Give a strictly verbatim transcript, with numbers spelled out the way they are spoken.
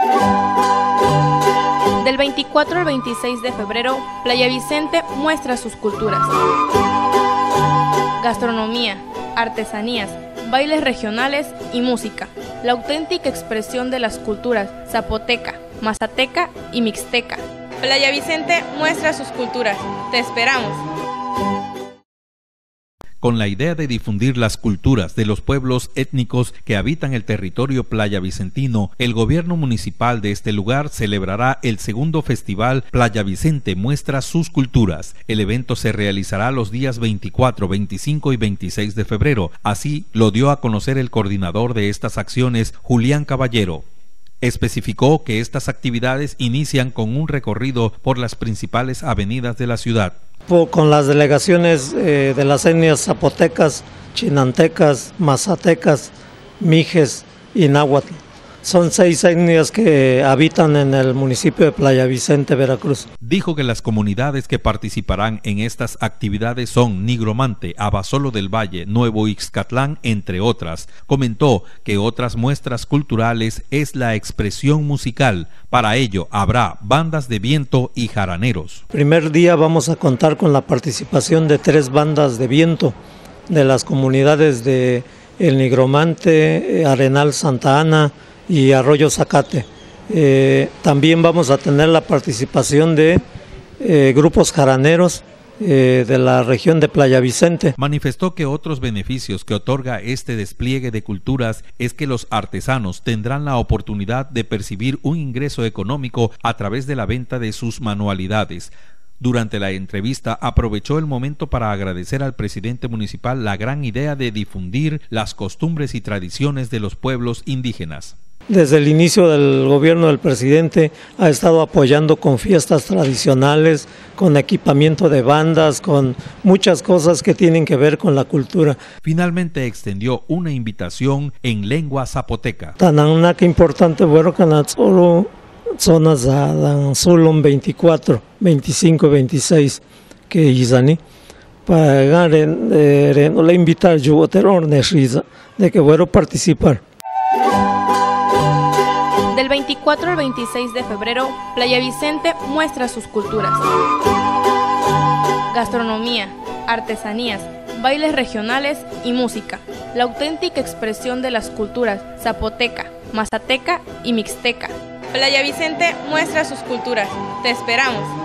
Del veinticuatro al veintiséis de febrero, Playa Vicente muestra sus culturas. Gastronomía, artesanías, bailes regionales y música. La auténtica expresión de las culturas zapoteca, mazateca y mixteca. Playa Vicente muestra sus culturas. Te esperamos. Con la idea de difundir las culturas de los pueblos étnicos que habitan el territorio playa vicentino, el gobierno municipal de este lugar celebrará el segundo festival Playa Vicente Muestra Sus Culturas. El evento se realizará los días veinticuatro, veinticinco y veintiséis de febrero. Así lo dio a conocer el coordinador de estas acciones, Julián Caballero. Especificó que estas actividades inician con un recorrido por las principales avenidas de la ciudad. Con las delegaciones eh, de las etnias zapotecas, chinantecas, mazatecas, mijes y náhuatl. Son seis etnias que habitan en el municipio de Playa Vicente, Veracruz. Dijo que las comunidades que participarán en estas actividades son Nigromante, Abasolo del Valle, Nuevo Ixcatlán, entre otras. Comentó que otras muestras culturales es la expresión musical. Para ello habrá bandas de viento y jaraneros. Primer día vamos a contar con la participación de tres bandas de viento de las comunidades de El Nigromante, Arenal Santa Ana y Arroyo Zacate. Eh, también vamos a tener la participación de eh, grupos jaraneros eh, de la región de Playa Vicente. Manifestó que otros beneficios que otorga este despliegue de culturas es que los artesanos tendrán la oportunidad de percibir un ingreso económico a través de la venta de sus manualidades. Durante la entrevista aprovechó el momento para agradecer al presidente municipal la gran idea de difundir las costumbres y tradiciones de los pueblos indígenas. Desde el inicio del gobierno del presidente ha estado apoyando con fiestas tradicionales, con equipamiento de bandas, con muchas cosas que tienen que ver con la cultura. Finalmente extendió una invitación en lengua zapoteca. Tanana que importante bueno solo zonas a solo veinticuatro, veinticinco, veintiséis que izani para no le invitar yo de que bueno participar. Del veinticuatro al veintiséis de febrero, Playa Vicente muestra sus culturas. Gastronomía, artesanías, bailes regionales y música. La auténtica expresión de las culturas zapoteca, mazateca y mixteca. Playa Vicente muestra sus culturas. Te esperamos.